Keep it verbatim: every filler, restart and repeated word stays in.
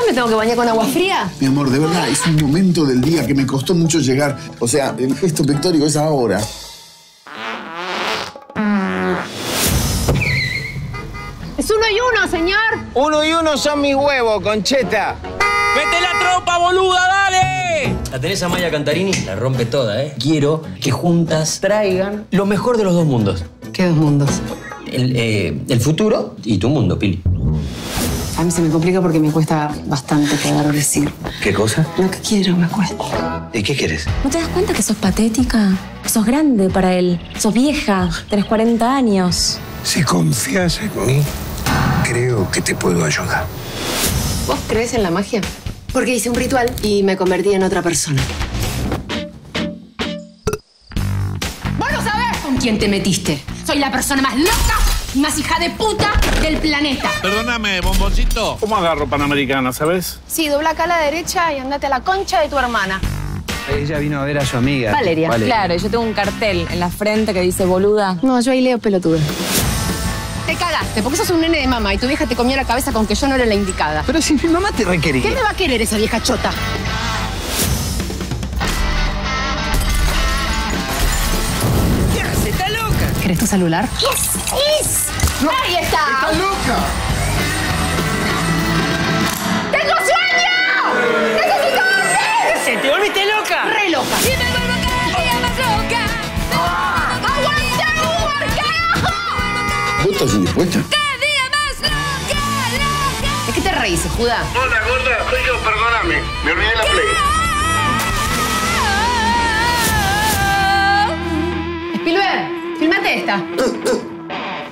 me tengo que bañar con agua fría? Mi amor, de verdad, es un momento del día que me costó mucho llegar. O sea, el gesto pictórico es ahora. Es uno y uno, señor. Uno y uno son mis huevos, Concheta. ¡Mete la tropa, boluda, dale! La tenés a Maya Cantarini, la rompe toda, ¿eh? Quiero que juntas traigan lo mejor de los dos mundos. ¿Qué dos mundos? El, eh, el futuro y tu mundo, Pili. A mí se me complica porque me cuesta bastante poder decir. ¿Qué cosa? Lo que quiero me cuesta. ¿Y qué quieres? ¿No te das cuenta que sos patética? Sos grande para él. Sos vieja. Tenés cuarenta años. Si confías en mí, creo que te puedo ayudar. ¿Vos crees en la magia? Porque hice un ritual y me convertí en otra persona. Vos no sabés con quién te metiste. Soy la persona más loca y más hija de puta del planeta. Perdóname, bomboncito. ¿Cómo agarro Panamericana, sabes? Sí, dobla acá a la derecha y andate a la concha de tu hermana. Ella vino a ver a su amiga. Valeria. Claro, yo tengo un cartel en la frente que dice boluda. No, yo ahí leo pelotuda. Te cagaste, porque sos un nene de mamá y tu vieja te comió la cabeza con que yo no era la indicada. Pero si mi mamá te requería. ¿Qué me va a querer esa vieja chota? ¿Qué hace? ¿Está loca? ¿Querés tu celular? Yes, yes. No, ahí está. ¡Está loca! ¡Tengo sueño! ¡Necesito dormir! ¿Se te volviste loca? ¡Re loca! Y me vuelvo cada día más loca. ¡Aguanta, Uber, carajo! ¿Vos estás indispuesta? Cada día más loca, loca. ¿De qué te reís, Juda? Hola, gorda. Soy yo, perdóname. Me olvidé la play. Spielberg, filmate esta.